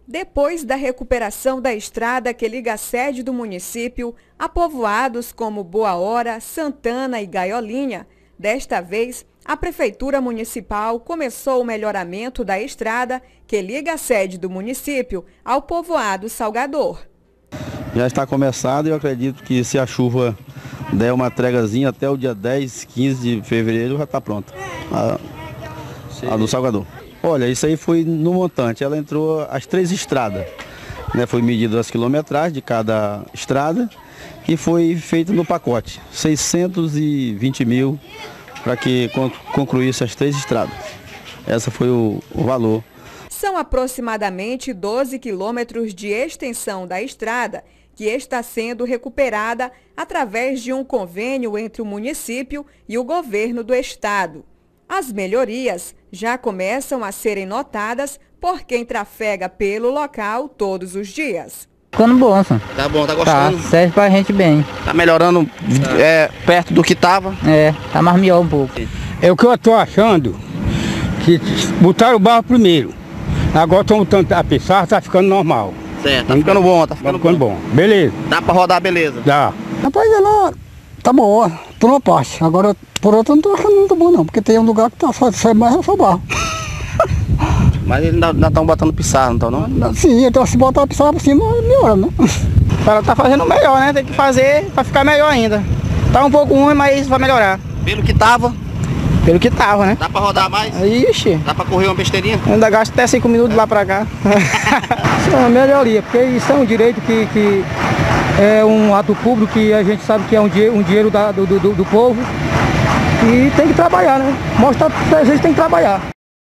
Depois da recuperação da estrada que liga a sede do município a povoados como Boa Hora, Santana e Gaiolinha, desta vez a Prefeitura Municipal começou o melhoramento da estrada que liga a sede do município ao povoado Salgador. Já está começado e eu acredito que se a chuva der uma tregazinha até o dia 10, 15 de fevereiro já está pronta, a do Salgador. Olha, isso aí foi no montante, ela entrou as 3 estradas, né? Foi medida as quilometragens de cada estrada e foi feito no pacote, 620 mil para que concluísse as 3 estradas. Esse foi o valor. São aproximadamente 12 quilômetros de extensão da estrada que está sendo recuperada através de um convênio entre o município e o governo do estado. As melhorias já começam a serem notadas por quem trafega pelo local todos os dias. Ficando bom, senhor. Tá bom, tá gostando? Tá, serve pra gente bem. Tá melhorando perto do que tava? Tá mais melhor um pouco. É o que eu tô achando, que botaram o barro primeiro. Agora estão botando a pensar, tá ficando normal. Certo, tá ficando bom, tá ficando bom. Beleza. Dá pra rodar, beleza? Dá. Rapaz, ela tá boa, por uma parte. Agora, por outra, eu não tô achando muito bom não, porque tem um lugar que tá só mais é só barro. Mas eles ainda estão botando pissarra, não estão não? Sim, então se botar a pissarra por cima, melhora, né? Ela tá fazendo melhor, né? Tem que fazer pra ficar melhor ainda. Tá um pouco ruim, mas vai melhorar. Pelo que tava? Pelo que tava, né? Dá pra rodar mais? Ixi. Dá pra correr uma besteirinha? Ainda gasto até 5 minutos lá pra cá. Isso é uma melhoria, porque isso é um direito que é um ato público que a gente sabe que é um dinheiro do povo. E tem que trabalhar, né? Mostrar pra gente tem que trabalhar.